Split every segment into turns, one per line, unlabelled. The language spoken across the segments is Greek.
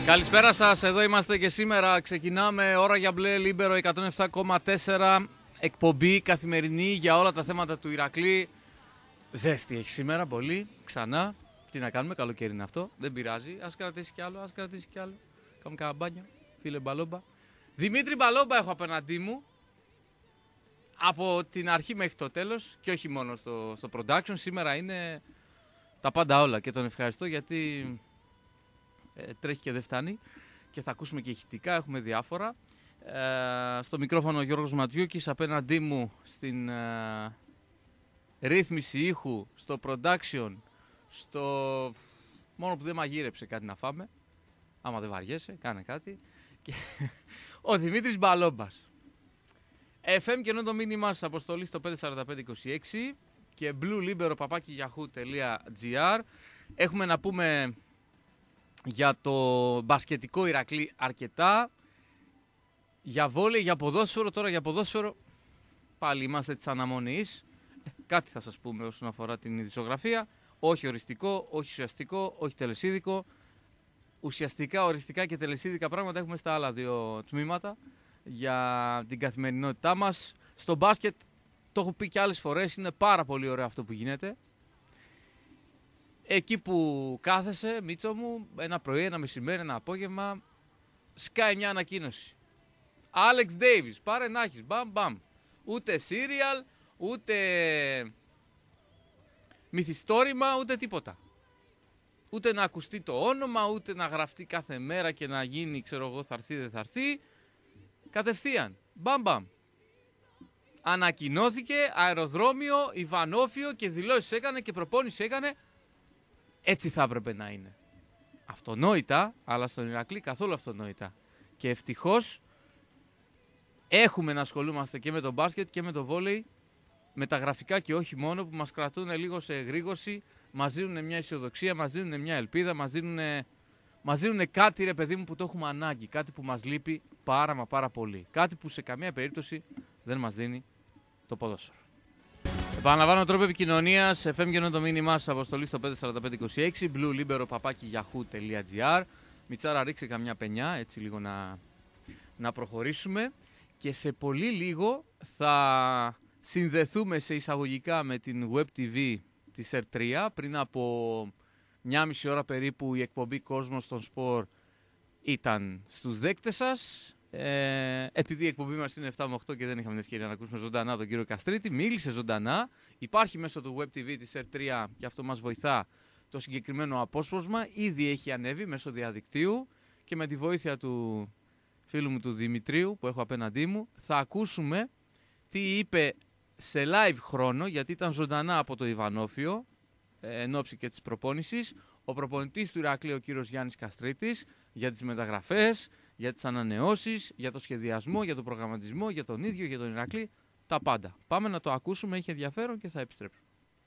Καλησπέρα σας, εδώ είμαστε και σήμερα. Ξεκινάμε ώρα για μπλε Λίμπερο 107,4 εκπομπή καθημερινή για όλα τα θέματα του Ηρακλή. Ζέστη έχει σήμερα πολύ, ξανά. Τι να κάνουμε, καλοκαίρι είναι αυτό, δεν πειράζει. Ας κρατήσει κι άλλο, Κάνουμε κανένα μπάνιο, φίλε Μπαλόμπα. Δημήτρη Μπαλόμπα έχω απέναντί μου. Από την αρχή μέχρι το τέλος και όχι μόνο στο production. Σήμερα είναι τα πάντα όλα και τον ευχαριστώ γιατί τρέχει και δεν φτάνει και θα ακούσουμε και ηχητικά, έχουμε διάφορα. Στο μικρόφωνο ο Γιώργος Ματζιούκης, απέναντί μου στην ρύθμιση ήχου, στο production, μόνο που δεν μαγείρεψε κάτι να φάμε, άμα δεν βαριέσαι, κάνε κάτι, και ο Δημήτρης Μπαλόμπας. FM και ενώ το μήνυμά σας αποστολή στο 54526 και bluelibero@yahoo.gr. Έχουμε να πούμε για το μπασκετικό Ηρακλή αρκετά, για βόλεϊ, για ποδόσφαιρο. Τώρα για ποδόσφαιρο πάλι είμαστε της αναμονής. Κάτι θα σας πούμε όσον αφορά την ειδησιογραφία. Όχι οριστικό, όχι ουσιαστικό, όχι τελεσίδικο. Ουσιαστικά, οριστικά και τελεσίδικα πράγματα έχουμε στα άλλα δύο τμήματα για την καθημερινότητά μας. Στο μπάσκετ, το έχω πει και άλλες φορές, είναι πάρα πολύ ωραίο αυτό που γίνεται. Εκεί που κάθεσαι, Μίτσο μου, ένα πρωί, ένα μεσημέρι, ένα απόγευμα, σκάει μια ανακοίνωση. Άλεξ Ντέιβις, πάρε να έχεις, μπαμ μπαμ. Ούτε σύριαλ, ούτε μυθιστόρημα, ούτε τίποτα. Ούτε να ακουστεί το όνομα, ούτε να γραφτεί κάθε μέρα και να γίνει, ξέρω εγώ, θα έρθει, δεν θα έρθει. Κατευθείαν, μπαμ μπαμ. Ανακοινώθηκε αεροδρόμιο, Ιβανόφιο και δηλώσεις έκανε και προπόνηση έκανε. Έτσι θα έπρεπε να είναι. Αυτονόητα, αλλά στον Ηρακλή καθόλου αυτονόητα. Και ευτυχώς έχουμε να ασχολούμαστε και με το μπάσκετ και με το βόλεϊ, με τα γραφικά και όχι μόνο, που μας κρατούν λίγο σε εγρήγορση, μας δίνουν μια αισιοδοξία, μας δίνουν μια ελπίδα, μας δίνουν κάτι, ρε παιδί μου, που το έχουμε ανάγκη. Κάτι που μας λείπει πάρα πολύ. Κάτι που σε καμία περίπτωση δεν μας δίνει το ποδόσφαιρο. Επαναλαμβάνω τρόπο επικοινωνίας, FM και ενώ το μήνυμά σας αποστολή στο 54526, bluelibero@yahoo.gr. Μιτσάρα, ρίξε καμιά πενιά, έτσι λίγο να προχωρήσουμε. Και σε πολύ λίγο θα συνδεθούμε σε εισαγωγικά με την Web TV της R3. Πριν από 1,5 ώρα περίπου η εκπομπή Κόσμος των Σπορ ήταν στους δέκτες σας. Επειδή η εκπομπή μας είναι 7 με 8 και δεν είχαμε την ευκαιρία να ακούσουμε ζωντανά τον κύριο Καστρίτη, μίλησε ζωντανά. Υπάρχει μέσω του Web TV της R3 και αυτό μας βοηθά το συγκεκριμένο απόσπασμα. Ήδη έχει ανέβει μέσω διαδικτύου και με τη βοήθεια του φίλου μου του Δημητρίου που έχω απέναντί μου θα ακούσουμε τι είπε σε live χρόνο, γιατί ήταν ζωντανά από το Ιβανόφιο εν ώψη και της προπόνησης ο προπονητής του Ηρακλή, ο κύριος Γιάννης Καστρίτης, για τις μεταγραφές, για τις ανανεώσεις, για το σχεδιασμό, για το προγραμματισμό, για τον ίδιο, για τον Ηρακλή, τα πάντα. Πάμε να το ακούσουμε, έχει ενδιαφέρον και θα επιστρέψουμε.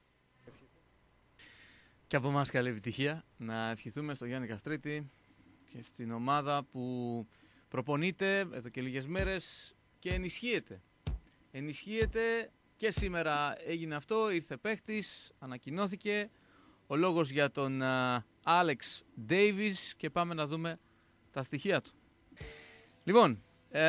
Και από εμάς καλή επιτυχία, να ευχηθούμε στον Γιάννη Καστρίτη και στην ομάδα που προπονείται εδώ και λίγες μέρες και ενισχύεται. Ενισχύεται και σήμερα έγινε αυτό, ήρθε παίχτης, ανακοινώθηκε ο λόγος για τον Άλεξ Ντέιβις και πάμε να δούμε τα στοιχεία του. Λοιπόν,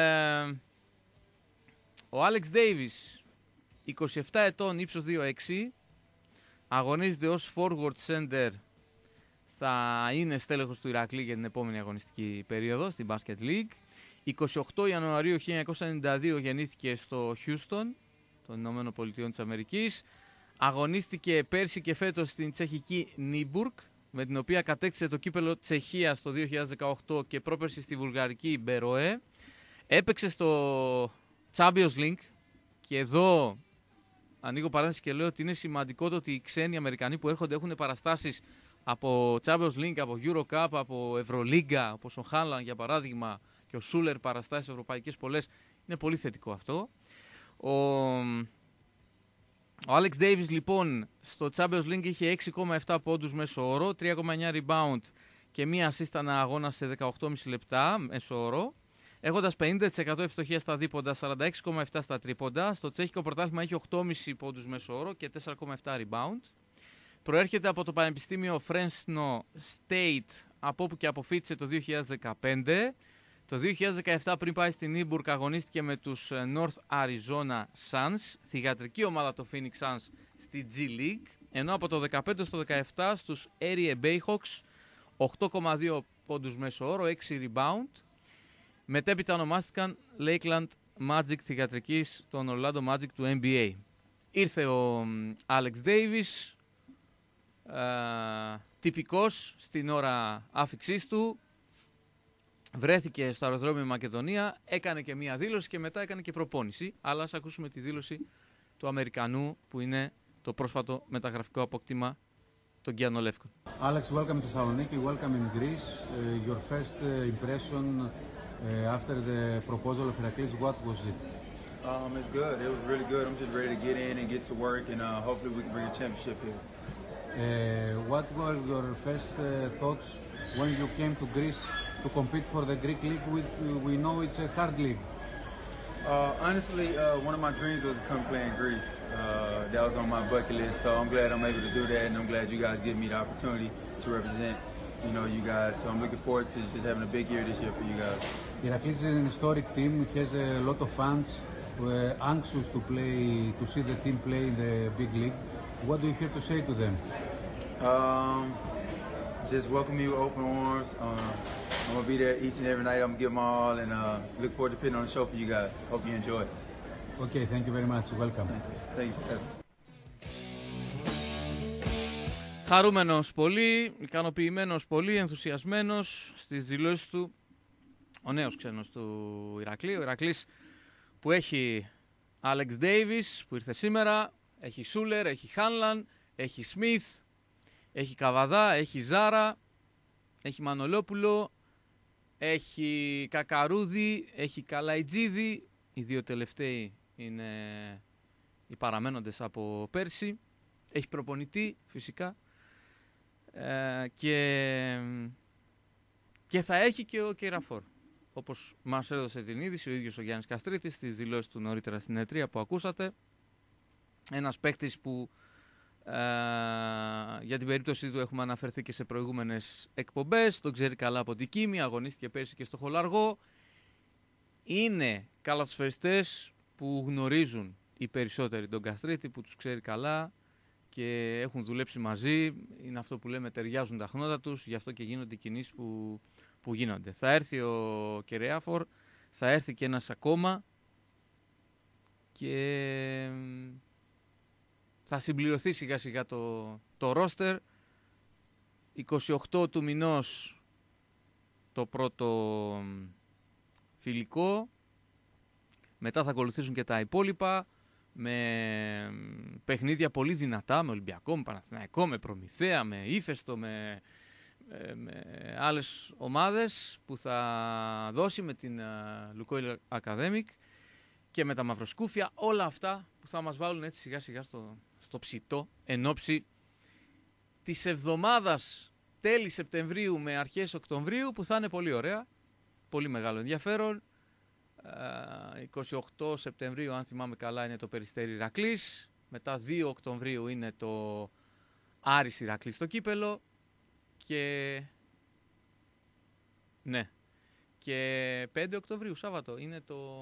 ο Άλεξ Ντέιβις, 27 ετών, ύψος 2,6, αγωνίζεται ως forward center, θα είναι στέλεχος του Ηρακλή για την επόμενη αγωνιστική περίοδο στην Basket League. 28 Ιανουαρίου 1992 γεννήθηκε στο Houston, των Ηνωμένων Πολιτειών της Αμερικής. Αγωνίστηκε πέρσι και φέτος στην τσεχική Νίμπουργκ, με την οποία κατέκτησε το κύπελο Τσεχίας το 2018 και πρόπερσι στη βουλγαρική Μπεροέ. Έπαιξε στο Champions League και εδώ ανοίγω παρένθεση και λέω ότι είναι σημαντικό το ότι οι ξένοι Αμερικανοί που έρχονται έχουν παραστάσεις από Champions League, από Eurocup, από Ευρωλίγκα, όπως ο Χάλαν για παράδειγμα και ο Σούλερ, παραστάσεις ευρωπαϊκές πολλές. Είναι πολύ θετικό αυτό. Ο Άλεξ Ντέιβις λοιπόν στο Champions League είχε 6,7 πόντους μέσο όρο, 3,9 rebound και μία assist ανά αγώνα σε 18,5 λεπτά μέσο όρο, έχοντας 50% ευστοχία στα δίποντα, 46,7 στα τρίποντα. Στο τσέχικο πρωτάθλημα έχει 8,5 πόντους μέσο όρο και 4,7 rebound. Προέρχεται από το Πανεπιστήμιο Fresno State από όπου και αποφύτησε το 2015. Το 2017 πριν πάει στην Ίμπουργκ αγωνίστηκε με τους North Arizona Suns, θυγατρική ομάδα το Phoenix Suns στη G League, ενώ από το 2015 στο 2017 στους Erie Bayhawks 8,2 πόντους μέσο όρο, 6 rebound. Μετέπειτα ονομάστηκαν Lakeland Magic θυγατρικής των Orlando Magic του NBA. Ήρθε ο Alex Davis, τυπικός στην ώρα άφιξής του, βρέθηκε στο αεροδρόμιο Μακεδονία, έκανε και μία δήλωση και μετά έκανε και προπόνηση. Αλλά ας ακούσουμε τη δήλωση του Αμερικανού που είναι το πρόσφατο μεταγραφικό απόκτημα των Giannolevkon.
Alex, welcome to Thessaloniki, welcome in Greece. Your first impression after the proposal of Iraklis, what was it?
It's good. It was really good. I'm just ready to get in and get to work, and hopefully we can bring a championship here.
What were your first thoughts when you came to Greece to compete for the Greek league? We know it's a hard league.
Honestly, one of my dreams was to come play in Greece. That was on my bucket list, so I'm glad I'm able to do that, and I'm glad you guys give me the opportunity to represent, you guys. So I'm looking forward to just having a big year this year for you guys.
Iraklis is an historic team. It has a lot of fans who are anxious to see the team play in the big league. What do you have to say to them?
Just welcome me with open arms. I'm going to be there each and every night. I'm going to give my all, and look forward to putting on the show for you guys. Hope you enjoy it.
Okay, thank you very much. Welcome.
Thank you.
Χαρούμενος πολύ, ικανοποιημένος πολύ, ενθουσιασμένος στις δηλώσεις του ο νέος ξένος του Ηρακλή. Ο Ηρακλής που έχει Alex Davis που ήρθε σήμερα, έχει Σούλερ, έχει Χάνλαν, έχει Σμιθ, έχει Καβαδά, έχει Ζάρα, έχει Μανολόπουλο, έχει Κακαρούδη, έχει Καλαϊτζίδη. Οι δύο τελευταίοι είναι οι παραμένοντες από πέρσι. Έχει προπονητή φυσικά και θα έχει και ο Κεϊραφόρ. Όπως μας έδωσε την είδηση ο ίδιος ο Γιάννης Καστρίτης στις δηλώσεις του νωρίτερα στην E3 που ακούσατε. Ένας παίκτης που για την περίπτωση του έχουμε αναφερθεί και σε προηγούμενες εκπομπές. Τον ξέρει καλά από την Κίμη, αγωνίστηκε πέρσι και στο Χολαργό. Είναι καλαθοσφαιριστές που γνωρίζουν οι περισσότεροι τον Καστρίτη, που τους ξέρει καλά και έχουν δουλέψει μαζί. Είναι αυτό που λέμε, ταιριάζουν τα χνότα τους, γι' αυτό και γίνονται οι κινήσεις που γίνονται. Θα έρθει ο Κεϊραφόρ, θα έρθει και ένας ακόμα και θα συμπληρωθεί σιγά σιγά το ρόστερ. 28 του μηνός το πρώτο φιλικό, μετά θα ακολουθήσουν και τα υπόλοιπα με παιχνίδια πολύ δυνατά, με Ολυμπιακό, με Παναθηναϊκό, με Προμηθέα, με Ύφεστο, με άλλες ομάδες που θα δώσει, με την Λουκόιλ Academic και με τα Μαυροσκούφια, όλα αυτά που θα μας βάλουν έτσι σιγά σιγά στο ψητό εν ώψη της εβδομάδας τέλη Σεπτεμβρίου με αρχές Οκτωβρίου, που θα είναι πολύ ωραία, πολύ μεγάλο ενδιαφέρον. 28 Σεπτεμβρίου, αν θυμάμαι καλά, είναι το Περιστέρι Ηρακλής. Μετά 2 Οκτωβρίου είναι το Άρης Ηρακλής στο κύπελο. Και 5 Οκτωβρίου, Σάββατο, είναι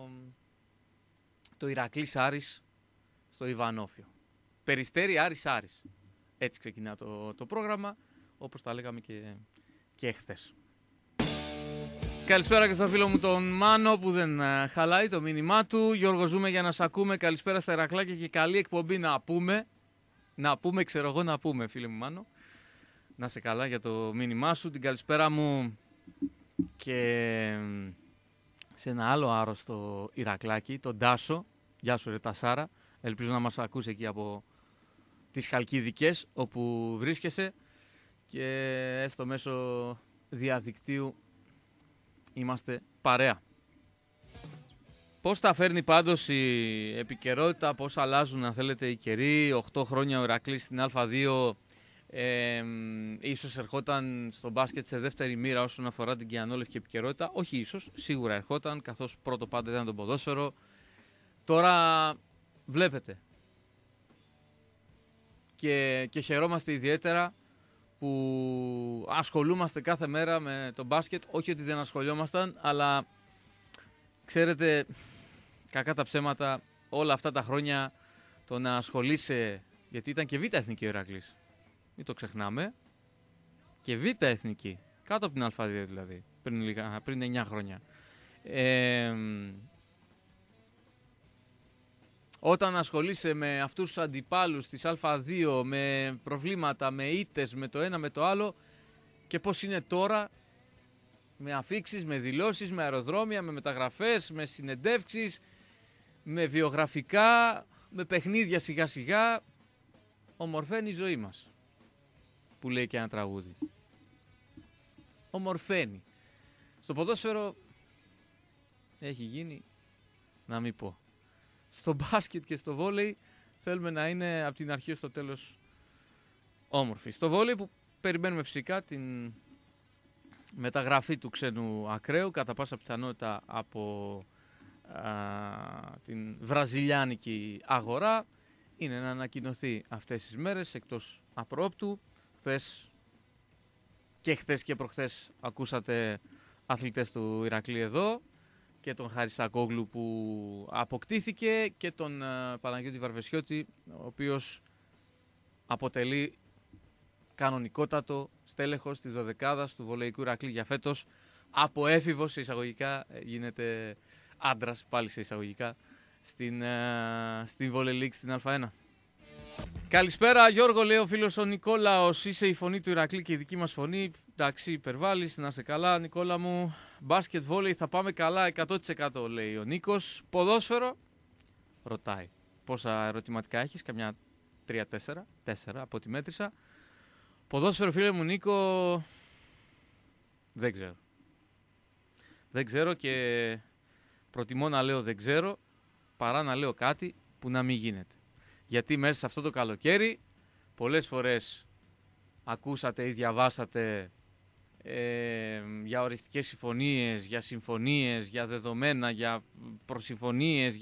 το Ηρακλής Άρης στο Ιβανόφιο. Περιστέρι Άρης Άρης. Έτσι ξεκινά το πρόγραμμα, όπως τα λέγαμε και χθες. Καλησπέρα και στο φίλο μου τον Μάνο που δεν χαλάει το μήνυμά του. Γιώργο, ζούμε για να σ' ακούμε. Καλησπέρα στα Ηρακλάκια και καλή εκπομπή να πούμε. Να πούμε, φίλε μου Μάνο. Να σε καλά για το μήνυμά σου. Την καλησπέρα μου και σε ένα άλλο άρρωστο Ηρακλάκι, τον Τάσο. Γεια σου ρε Τασάρα. Ελπίζω να μας ακούσει εκεί από τις Χαλκιδικές όπου βρίσκεσαι και έστω μέσω διαδικτύου είμαστε παρέα. Πώς τα φέρνει πάντως η επικαιρότητα, πώς αλλάζουν αν θέλετε οι καιροί. 8 χρόνια ο Ηρακλής στην Α2 ίσως ερχόταν στο μπάσκετ σε δεύτερη μοίρα όσον αφορά την Giannolevkon επικαιρότητα. Όχι ίσως, σίγουρα ερχόταν, καθώς πρώτο πάντα ήταν το ποδόσφαιρο. Τώρα βλέπετε και χαιρόμαστε ιδιαίτερα που ασχολούμαστε κάθε μέρα με το μπάσκετ. Όχι ότι δεν ασχολιόμασταν, αλλά ξέρετε, κακά τα ψέματα, όλα αυτά τα χρόνια το να ασχολείσαι, γιατί ήταν και β' εθνική ο Ηρακλής, μην το ξεχνάμε, και β' εθνική, κάτω από την Α2 δηλαδή, πριν 9 χρόνια. Όταν ασχολείσαι με αυτούς τους αντιπάλους της Α2, με προβλήματα, με ήττες, με το ένα με το άλλο, και πώς είναι τώρα, με αφίξεις, με δηλώσεις, με αεροδρόμια, με μεταγραφές, με συνεντεύξεις, με βιογραφικά, με παιχνίδια σιγά σιγά, ομορφαίνει η ζωή μας, που λέει και ένα τραγούδι. Ομορφαίνει. Στο ποδόσφαιρο έχει γίνει, να μην πω. Στο μπάσκετ και στο βόλεϊ θέλουμε να είναι από την αρχή στο τέλος όμορφη. Στο βόλεϊ που περιμένουμε φυσικά την μεταγραφή του ξένου ακραίου, κατά πάσα πιθανότητα από την βραζιλιάνικη αγορά, είναι να ανακοινωθεί αυτές τις μέρες εκτός απρόπτου. Χθες και προχθές ακούσατε αθλητές του Ηρακλή εδώ, και τον Χαρισακόγλου που αποκτήθηκε και τον Παναγιώτη Βαρβεσιώτη, ο οποίος αποτελεί κανονικότατο στέλεχος της δωδεκάδας του βολεϊκού Ηρακλή για φέτος. Από έφηβος σε εισαγωγικά γίνεται άντρας, πάλι σε εισαγωγικά, στην Volley League στην Α1. Καλησπέρα Γιώργο, λέει ο φίλος ο Νικόλαος, είσαι η φωνή του Ηρακλή και η δική μας φωνή. Εντάξει, υπερβάλλεις, να είσαι καλά Νικόλα μου. Μπάσκετ, βόλεϊ, θα πάμε καλά 100% λέει ο Νίκος. Ποδόσφαιρο, ρωτάει. Πόσα ερωτηματικά έχεις, καμιά 3-4 από ό,τι μέτρησα. Ποδόσφαιρο φίλε μου Νίκο, δεν ξέρω. Δεν ξέρω και προτιμώ να λέω δεν ξέρω παρά να λέω κάτι που να μην γίνεται. Γιατί μέσα σε αυτό το καλοκαίρι πολλές φορές ακούσατε ή διαβάσατε για οριστικές συμφωνίες, για συμφωνίες, για δεδομένα, για προσυμφωνίες,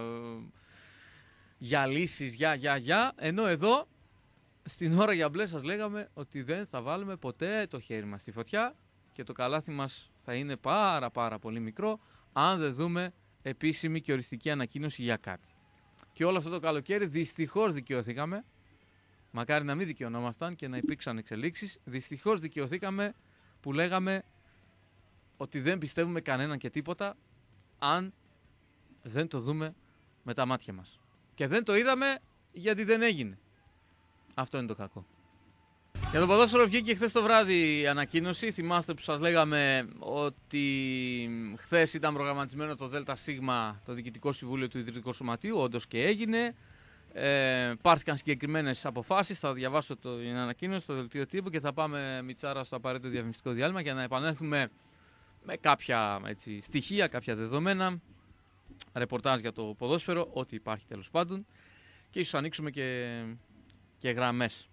για λύσεις, ενώ εδώ στην ώρα για μπλε σας λέγαμε ότι δεν θα βάλουμε ποτέ το χέρι μας στη φωτιά και το καλάθι μας θα είναι πάρα πολύ μικρό αν δεν δούμε επίσημη και οριστική ανακοίνωση για κάτι. Και όλο αυτό το καλοκαίρι δυστυχώς δικαιωθήκαμε, μακάρι να μην δικαιωνόμασταν και να υπήρξαν εξελίξεις, δυστυχώς δικαιωθήκαμε που λέγαμε ότι δεν πιστεύουμε κανέναν και τίποτα αν δεν το δούμε με τα μάτια μας. Και δεν το είδαμε γιατί δεν έγινε. Αυτό είναι το κακό. Για το ποδόσφαιρο βγήκε χθες το βράδυ η ανακοίνωση. Θυμάστε που σας λέγαμε ότι χθες ήταν προγραμματισμένο το ΔΣ, το Διοικητικό Συμβούλιο του Ιδρυτικού Σωματείου, όντως και έγινε. Πάρθηκαν συγκεκριμένες αποφάσεις. Θα διαβάσω την ανακοίνωση στο δελτίο τύπου και θα πάμε Μιτσάρα στο απαραίτητο διαφημιστικό διάλειμμα για να επανέλθουμε με κάποια στοιχεία, κάποια δεδομένα, ρεπορτάζ για το ποδόσφαιρο, ό,τι υπάρχει τέλος πάντων, και ίσως ανοίξουμε και γραμμές.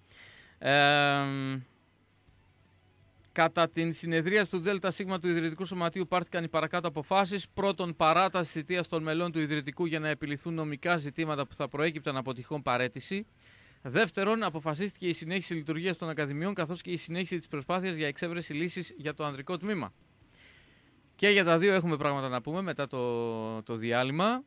Κατά την συνεδρία του ΔΣ του Ιδρυτικού Σωματείου πάρθηκαν οι παρακάτω αποφάσεις. Πρώτον, παράταση θητείας των μελών του Ιδρυτικού για να επιληθούν νομικά ζητήματα που θα προέκυπταν από τυχόν παραίτηση. Δεύτερον, αποφασίστηκε η συνέχιση λειτουργίας των ακαδημιών καθώς και η συνέχιση της προσπάθειας για εξέβρεση λύσης για το ανδρικό τμήμα. Και για τα δύο έχουμε πράγματα να πούμε μετά το διάλειμμα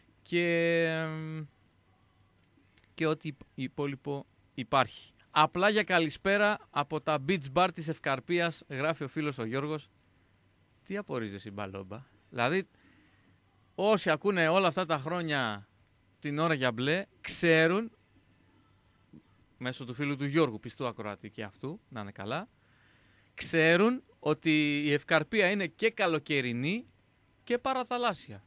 και ό,τι υπόλοιπο υπάρχει. Απλά για καλησπέρα από τα beach bar της Ευκαρπίας, γράφει ο φίλος ο Γιώργος. Τι απορρίζεις η μπαλόμπα? Δηλαδή, όσοι ακούνε όλα αυτά τα χρόνια την ώρα για μπλε, ξέρουν, μέσω του φίλου του Γιώργου, πιστού ακροατή και αυτού, να είναι καλά, ξέρουν ότι η Ευκαρπία είναι και καλοκαιρινή και παραθαλάσσια.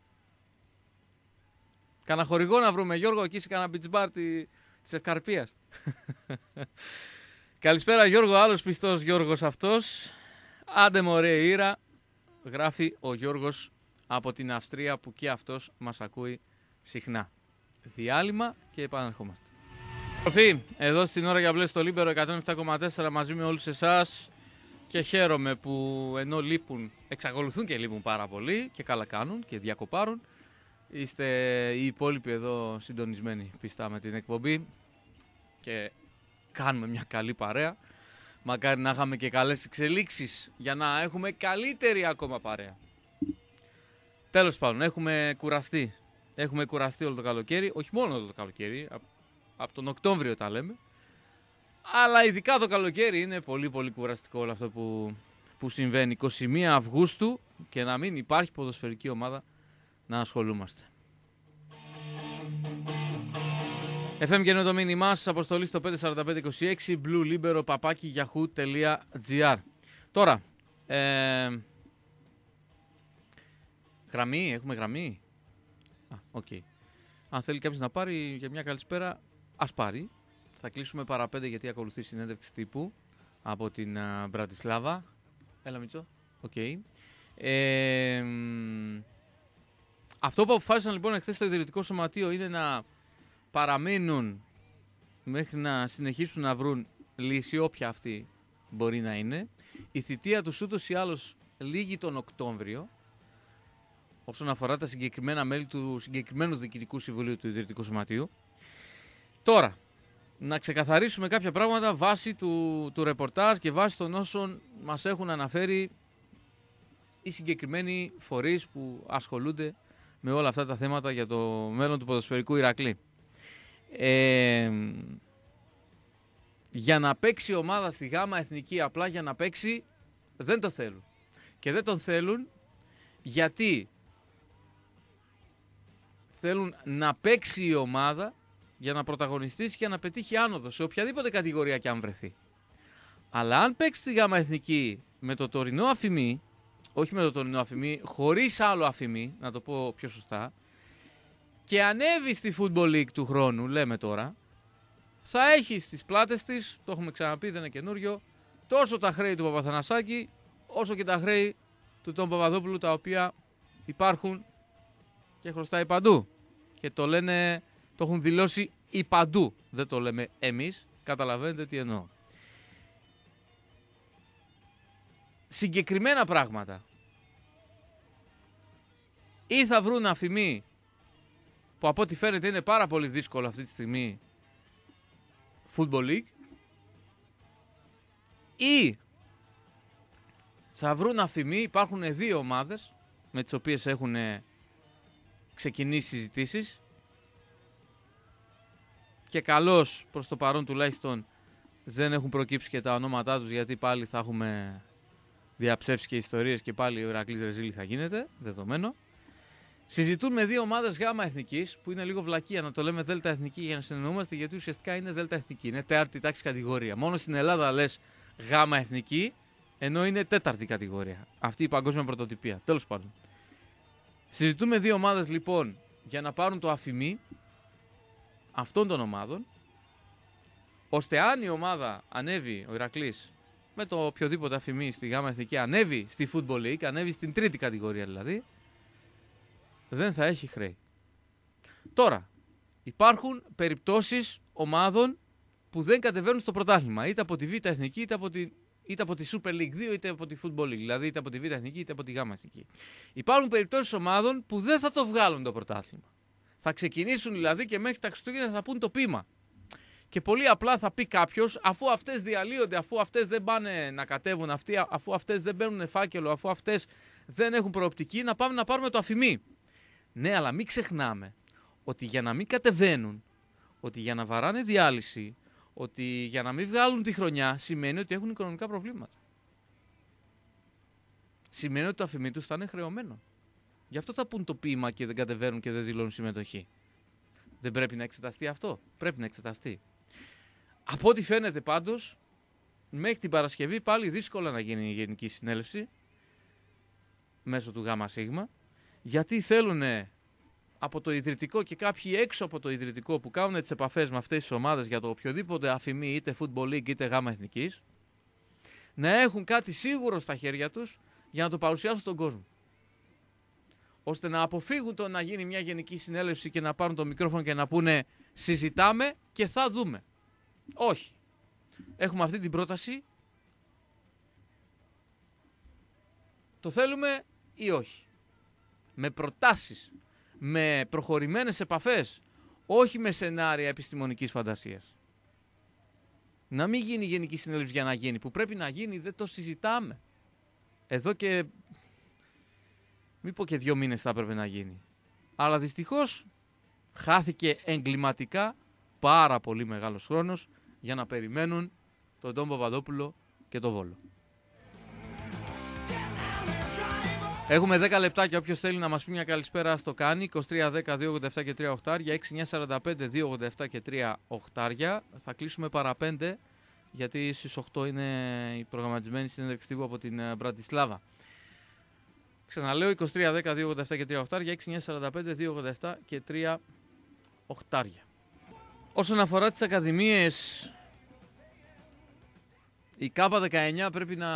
Κανα χορηγό να βρούμε, Γιώργο, εκεί σε κανένα beach bar της Ευκαρπίας. Καλησπέρα Γιώργο, άλλος πιστός Γιώργος αυτός. Άντε μωρέ Ήρα, γράφει ο Γιώργος από την Αυστρία που και αυτός μας ακούει συχνά. Διάλειμμα και επαναρχόμαστε. Εδώ στην ώρα για μπλε στο Λίμπερο 107,4 μαζί με όλους εσάς και χαίρομαι που ενώ λείπουν, εξακολουθούν και λείπουν πάρα πολύ και καλά κάνουν και διακοπάρουν. Είστε οι υπόλοιποι εδώ συντονισμένοι πιστά με την εκπομπή και κάνουμε μια καλή παρέα. Μακάρι να είχαμε και καλές εξελίξεις για να έχουμε καλύτερη ακόμα παρέα. Τέλος πάντων, έχουμε κουραστεί. Έχουμε κουραστεί όλο το καλοκαίρι, όχι μόνο όλο το καλοκαίρι, από τον Οκτώβριο τα λέμε. Αλλά ειδικά το καλοκαίρι είναι πολύ πολύ κουραστικό όλο αυτό που συμβαίνει. 21 Αυγούστου και να μην υπάρχει ποδοσφαιρική ομάδα να ασχολούμαστε. FM και είναι το μήνυμά σας, αποστολή στο 54526 bluelibero@yahoo.gr. Τώρα, γραμμή, έχουμε γραμμή. Οκ. Αν θέλει κάποιος να πάρει για μια καλησπέρα, ας πάρει. Θα κλείσουμε παρά 5 γιατί ακολουθεί συνέντευξη τύπου από την Μπρατισλάβα. Έλα Μίτσο. Οκ. Αυτό που αποφάσισαν λοιπόν εχθές στο Ιδρυτικό Σωματείο είναι να παραμείνουν μέχρι να συνεχίσουν να βρουν λύση, όποια αυτή μπορεί να είναι. Η θητεία τους ούτως ή άλλως λήγει τον Οκτώβριο, όσον αφορά τα συγκεκριμένα μέλη του συγκεκριμένου Διοικητικού Συμβουλίου του Ιδρυτικού Σωματείου. Τώρα, να ξεκαθαρίσουμε κάποια πράγματα βάσει του ρεπορτάζ και βάσει των όσων μας έχουν αναφέρει οι συγκεκριμένοι φορείς που ασχολούνται με όλα αυτά τα θέματα για το μέλλον του ποδοσφαιρικού Ηρακλή. Για να παίξει η ομάδα στη Γάμα Εθνική, απλά για να παίξει, δεν το θέλουν. Και δεν τον θέλουν γιατί θέλουν να παίξει η ομάδα για να πρωταγωνιστήσει και να πετύχει άνοδο σε οποιαδήποτε κατηγορία και αν βρεθεί. Αλλά αν παίξει στη Γάμα Εθνική με το τωρινό αφημί, όχι με το τωρινό αφημί, χωρίς άλλο αφημί, να το πω πιο σωστά, και ανέβει στη Football League του χρόνου, λέμε τώρα, θα έχει στις πλάτες της, το έχουμε ξαναπεί, δεν είναι καινούριο, τόσο τα χρέη του Παπαθανασάκη, όσο και τα χρέη του Τον Παπαδόπουλου, τα οποία υπάρχουν και χρωστάει παντού. Και το λένε, το έχουν δηλώσει οι παντού, δεν το λέμε εμείς, καταλαβαίνετε τι εννοώ. Συγκεκριμένα πράγματα. Ή θα βρουν αφημί, που από ό,τι φαίνεται είναι πάρα πολύ δύσκολο αυτή τη στιγμή, Football League, ή θα βρουν αφημί, υπάρχουν δύο ομάδες με τις οποίες έχουν ξεκινήσει συζητήσεις και καλώς προς το παρόν τουλάχιστον δεν έχουν προκύψει και τα ονόματά τους, γιατί πάλι θα έχουμε διαψεύσει και ιστορίες και πάλι ο Ηρακλής Ρεζίλη θα γίνεται, δεδομένο. Συζητούν με δύο ομάδες Γάμα Εθνικής, που είναι λίγο βλακεία να το λέμε Δέλτα Εθνική για να συνεννοούμαστε, γιατί ουσιαστικά είναι Δέλτα Εθνική, είναι τέταρτη τάξη κατηγορία. Μόνο στην Ελλάδα λες Γάμα Εθνική, ενώ είναι τέταρτη κατηγορία. Αυτή η παγκόσμια πρωτοτυπία. Τέλος πάντων. Συζητούν με δύο ομάδες λοιπόν για να πάρουν το αφημί αυτών των ομάδων, ώστε αν η ομάδα ανέβει, ο Ηρακλής, με το οποιοδήποτε αφημί στη Γάμα Εθνική, ανέβει στη Football League, ανέβει στην τρίτη κατηγορία δηλαδή, δεν θα έχει χρέη. Τώρα, υπάρχουν περιπτώσεις ομάδων που δεν κατεβαίνουν στο πρωτάθλημα, είτε από τη Β' Εθνική, είτε από τη Super League 2, είτε από τη Football League, δηλαδή είτε από τη Β' Εθνική, είτε από τη Γ' Εθνική. Υπάρχουν περιπτώσεις ομάδων που δεν θα το βγάλουν το πρωτάθλημα. Θα ξεκινήσουν δηλαδή και μέχρι τα Χριστούγεννα θα πούν το πείμα. Και πολύ απλά θα πει κάποιος, αφού αυτές διαλύονται, αφού αυτές δεν πάνε να κατέβουν, αφού αυτές δεν παίρνουν φάκελο, αφού αυτές δεν έχουν προοπτική, να πάμε να πάρουμε το αφημί. Ναι, αλλά μην ξεχνάμε ότι για να μην κατεβαίνουν, ότι για να βαράνε διάλυση, ότι για να μην βγάλουν τη χρονιά, σημαίνει ότι έχουν οικονομικά προβλήματα. Σημαίνει ότι το αφημί τους θα είναι χρεωμένο. Γι' αυτό θα πούν το ποίημα και δεν κατεβαίνουν και δεν δηλώνουν συμμετοχή. Δεν πρέπει να εξεταστεί αυτό? Πρέπει να εξεταστεί. Από ό,τι φαίνεται πάντως, μέχρι την Παρασκευή πάλι δύσκολα να γίνει η Γενική Συνέλευση μέσω του ΓΣ, γιατί θέλουν από το ιδρυτικό και κάποιοι έξω από το ιδρυτικό που κάνουν τις επαφές με αυτές τις ομάδες για το οποιοδήποτε αφημί, είτε Football League είτε Γ' Εθνικής, να έχουν κάτι σίγουρο στα χέρια τους για να το παρουσιάσουν στον κόσμο. Ώστε να αποφύγουν το να γίνει μια Γενική Συνέλευση και να πάρουν το μικρόφωνο και να πούνε συζητάμε και θα δούμε. Όχι. Έχουμε αυτή την πρόταση. Το θέλουμε ή όχι? Με προτάσεις, με προχωρημένες επαφές, όχι με σενάρια επιστημονικής φαντασίας. Να μην γίνει γενική συνέλευση για να γίνει. Που πρέπει να γίνει, δεν το συζητάμε. Εδώ και... Μη πω και 2 μήνες θα έπρεπε να γίνει. Αλλά δυστυχώς χάθηκε εγκληματικά πάρα πολύ μεγάλος χρόνος για να περιμένουν τον Τον Παπαδόπουλο και τον Βόλο. Έχουμε 10 λεπτάκια. Όποιος θέλει να μας πει μια καλησπέρα στο κάνει. 23-10-287 και 3 οχτάρια. 6945-287 και 3 οχτάρια. Θα κλείσουμε παρά 5 γιατί στις 8 είναι η προγραμματισμένη συνέντευξη τύπου από την Μπρατισλάβα. Ξαναλέω 23-10-287 και 3 οχτάρια. 6945-287 και 3 οχτάρια. Όσον αφορά τις ακαδημίες, η K19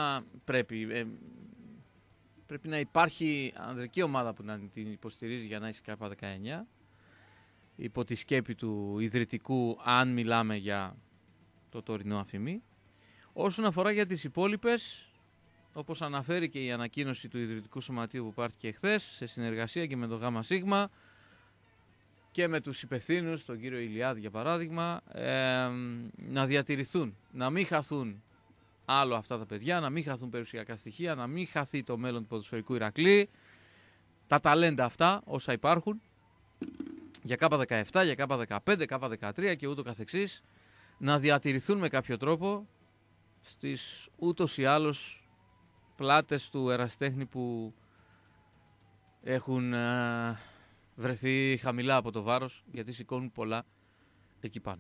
πρέπει να υπάρχει ανδρική ομάδα που να την υποστηρίζει για να έχει K19 υπό τη σκέπη του ιδρυτικού, αν μιλάμε για το τωρινό αφημί. Όσον αφορά για τις υπόλοιπες, όπως αναφέρει και η ανακοίνωση του ιδρυτικού σωματείου που πάρθηκε χθες, σε συνεργασία και με το ΓΣ και με τους υπευθύνους, τον κύριο Ηλιάδη για παράδειγμα, να διατηρηθούν, να μην χαθούν άλλο αυτά τα παιδιά, να μην χαθούν περιουσιακά στοιχεία, να μην χαθεί το μέλλον του ποδοσφαιρικού Ηρακλή, τα ταλέντα αυτά όσα υπάρχουν για K17, για K15, K13 και ούτω καθεξής, να διατηρηθούν με κάποιο τρόπο στις ούτως ή άλλως πλάτες του ερασιτέχνη που έχουν βρεθεί χαμηλά από το βάρος, γιατί σηκώνουν πολλά εκεί πάνω.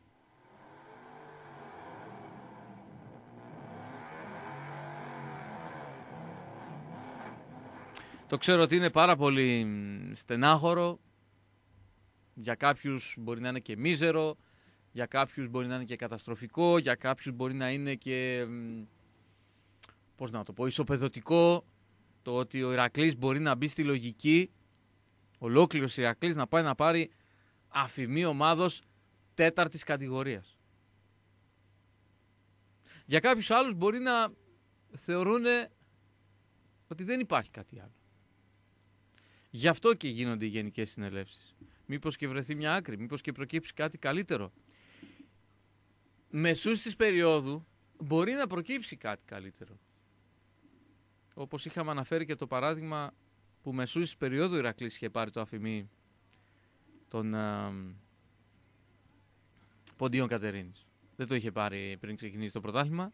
Το ξέρω ότι είναι πάρα πολύ στενάχωρο, για κάποιους μπορεί να είναι και μίζερο, για κάποιους μπορεί να είναι και καταστροφικό, για κάποιους μπορεί να είναι και, πώς να το πω, ισοπεδωτικό, το ότι ο Ηρακλής μπορεί να μπει στη λογική, ολόκληρος Ηρακλής να πάει να πάρει αφημί ομάδος 4ης κατηγορίας. Για κάποιους άλλους μπορεί να θεωρούν ότι δεν υπάρχει κάτι άλλο. Γι' αυτό και γίνονται οι γενικές συνελεύσεις. Μήπως και βρεθεί μια άκρη, μήπως και προκύψει κάτι καλύτερο. Μεσούς της περίοδου μπορεί να προκύψει κάτι καλύτερο. Όπως είχαμε αναφέρει και το παράδειγμα που μεσούς της περίοδου Ηρακλής είχε πάρει το αφημί των Ποντίων Κατερίνης. Δεν το είχε πάρει πριν ξεκινήσει το πρωτάθλημα.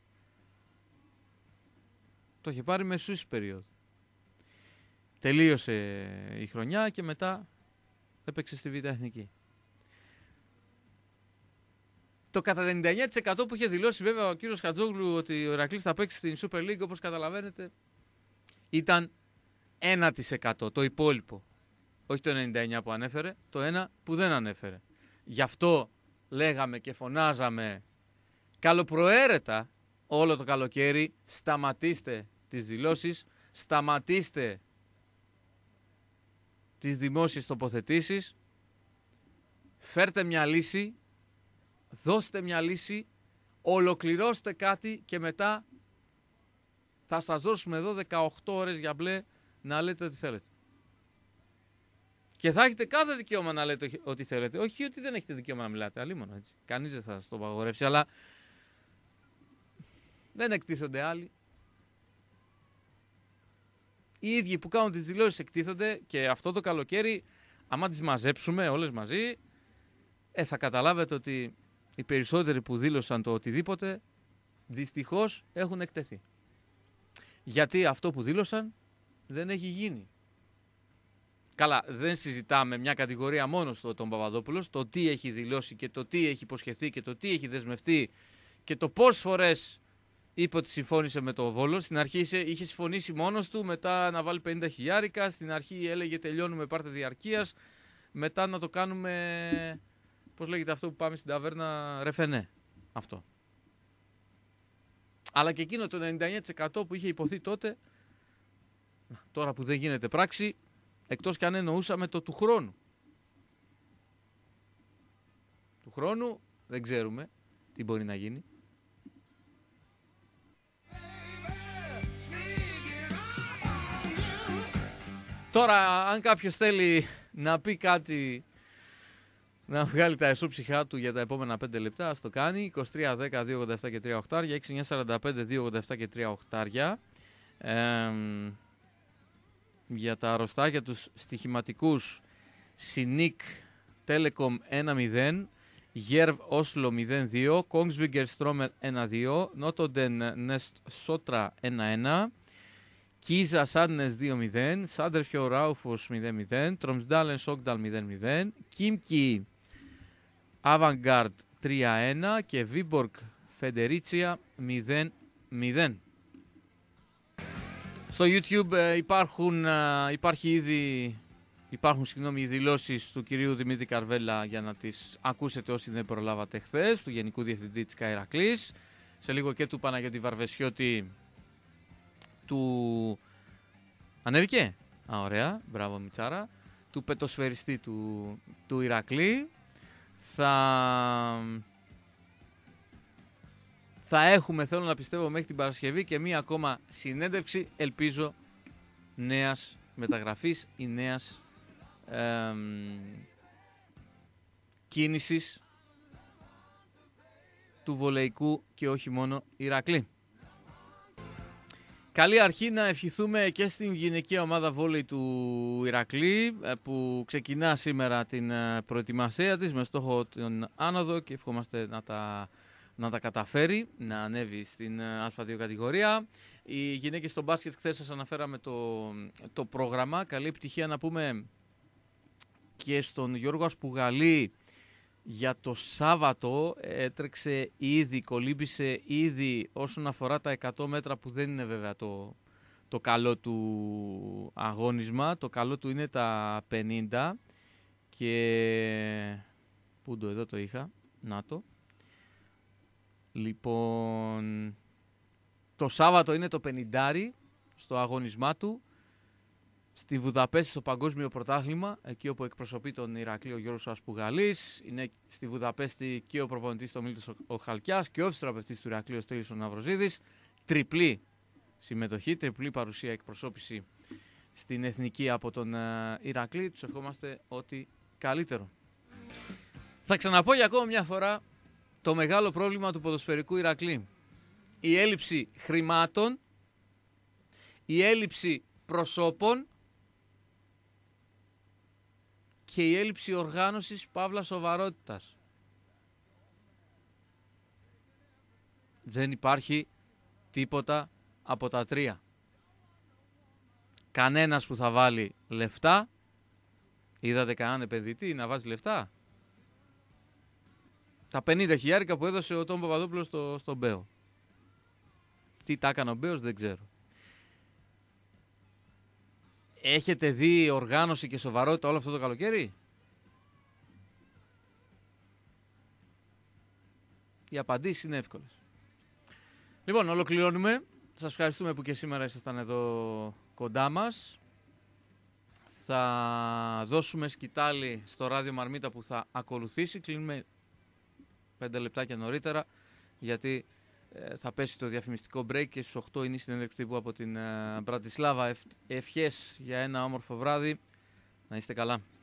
Το είχε πάρει μεσούς της περίοδου. Τελείωσε η χρονιά και μετά έπαιξε στη Β' Εθνική. Το κατά 99% που είχε δηλώσει βέβαια ο κύριος Χατζόγλου ότι ο Ηρακλής θα παίξει στην Super League, όπως καταλαβαίνετε, ήταν 1%. Το υπόλοιπο. Όχι το 99% που ανέφερε, το 1% που δεν ανέφερε. Γι' αυτό λέγαμε και φωνάζαμε καλοπροαίρετα όλο το καλοκαίρι, σταματήστε τις δηλώσεις, σταματήστε τις δημόσιες τοποθετήσεις, φέρτε μια λύση, δώστε μια λύση, ολοκληρώστε κάτι και μετά θα σας δώσουμε εδώ 18 ώρες για μπλε να λέτε ό,τι θέλετε. Και θα έχετε κάθε δικαίωμα να λέτε ό,τι θέλετε. Όχι ότι δεν έχετε δικαίωμα να μιλάτε, αλλήμον έτσι. Κανείς δεν θα σας το παγορεύσει, αλλά δεν εκτίθονται άλλοι. Οι ίδιοι που κάνουν τις δηλώσεις εκτίθονται και αυτό το καλοκαίρι, άμα τις μαζέψουμε όλες μαζί, θα καταλάβετε ότι οι περισσότεροι που δήλωσαν το οτιδήποτε, δυστυχώς έχουν εκτεθεί. Γιατί αυτό που δήλωσαν δεν έχει γίνει. Καλά, δεν συζητάμε μια κατηγορία μόνο στο τον Παπαδόπουλος, το τι έχει δηλώσει και το τι έχει υποσχεθεί και το τι έχει δεσμευτεί και το πόσες φορές είπε ότι συμφώνησε με το Βόλο. Στην αρχή είχε συμφωνήσει μόνος του, μετά να βάλει 50 χιλιάρικα, στην αρχή έλεγε τελειώνουμε πάρτε διαρκείας, μετά να το κάνουμε, πώς λέγεται αυτό που πάμε στην ταβέρνα, ρεφενέ. Αυτό. Αλλά και εκείνο το 99% που είχε υποθεί τότε, τώρα που δεν γίνεται πράξη, εκτός κι αν εννοούσαμε το του χρόνου. Του χρόνου δεν ξέρουμε τι μπορεί να γίνει. Τώρα, αν κάποιος θέλει να πει κάτι να βγάλει τα εσώψυχά του για τα επόμενα 5 λεπτά. Ας το κάνει. 23-10-2-87 και 3 οχτάρια, 6-9-45-2-87 και 3 οχτάρια. Για τα αρρωστάκια τους στοιχηματικούς, Σινίκ Telecom 1-0, Γέρβ Όσλο 0-2, Kongsvinger Stromer 1-2, Νότοντεν Νεστ Σότρα 1-1, Κίζα Σάντνες 2-0, Σάντερφιο Ράουφος 0-0, Τρομσντάλεν Σόγκνταλ 0-0, Κίμκι Αβανγκάρντ 3-1 και Βίμπορκ Φεντερίτσια 0-0. Στο YouTube υπάρχουν οι δηλώσεις του κυρίου Δημήτρη Καρβέλα για να τις ακούσετε όσοι δεν προλάβατε χθες, του Γενικού Διευθυντή της ΚΑ Ηρακλής, σε λίγο και του Παναγιώτη Βαρβεσιώτη του... Ανέβηκε! Ωραία, μπράβο Μιτσάρα. Του πετοσφαιριστή του Ηρακλή. Θα έχουμε, θέλω να πιστεύω, μέχρι την Παρασκευή και μία ακόμα συνέντευξη, ελπίζω, νέας μεταγραφής ή νέας κίνησης του βολεϊκού και όχι μόνο Ηρακλή. Καλή αρχή να ευχηθούμε και στην γυναικεία ομάδα βόλεϊ του Ηρακλή που ξεκινά σήμερα την προετοιμασία της με στόχο τον άνοδο και ευχόμαστε να τα καταφέρει, να ανέβει στην Α2 κατηγορία. Οι γυναίκες στο μπάσκετ, χθες σας αναφέραμε το πρόγραμμα. Καλή επιτυχία να πούμε και στον Γιώργο Ασπουγαλή για το Σάββατο. Έτρεξε ήδη, κολύμπησε ήδη όσον αφορά τα 100 μέτρα που δεν είναι βέβαια το καλό του αγώνισμα. Το καλό του είναι τα 50 και... Πού εδώ το είχα, να το. Λοιπόν, το Σάββατο είναι το 50 στο αγώνισμά του στη Βουδαπέστη στο Παγκόσμιο Πρωτάθλημα, εκεί όπου εκπροσωπεί τον Ηρακλή ο Γιώργος Ασπουγαλής. Είναι στη Βουδαπέστη και ο προπονητής του Μίλτος ο Χαλκιάς και ο φυσιοθεραπευτής του Ηρακλή ο Στέλιος ο Ναυροζίδης. Τριπλή συμμετοχή, τριπλή παρουσία, εκπροσώπηση στην εθνική από τον Ηρακλή. Τους ευχόμαστε ό,τι καλύτερο. Θα ξαναπώ για ακόμα μια φορά το μεγάλο πρόβλημα του ποδοσφαιρικού Ηρακλή. Η έλλειψη χρημάτων, η έλλειψη προσώπων και η έλλειψη οργάνωσης παύλα σοβαρότητας. Δεν υπάρχει τίποτα από τα τρία. Κανένας που θα βάλει λεφτά. Είδατε κανέναν επενδυτή να βάζει λεφτά? Τα 50.000 που έδωσε ο Τόμ Παπαδόπουλος στον Μπέο. Τι τα έκανε ο Μπέος δεν ξέρω. Έχετε δει οργάνωση και σοβαρότητα όλο αυτό το καλοκαίρι? Οι απαντήσεις είναι εύκολες. Λοιπόν, ολοκληρώνουμε. Σας ευχαριστούμε που και σήμερα ήσασταν εδώ κοντά μας. Θα δώσουμε σκητάλη στο ράδιο Μαρμίτα που θα ακολουθήσει. Κλείνουμε 5 λεπτάκια νωρίτερα, γιατί θα πέσει το διαφημιστικό break και στις 8 είναι η συνέντευξη τύπου από την Μπρατισλάβα. Ευχές για ένα όμορφο βράδυ. Να είστε καλά.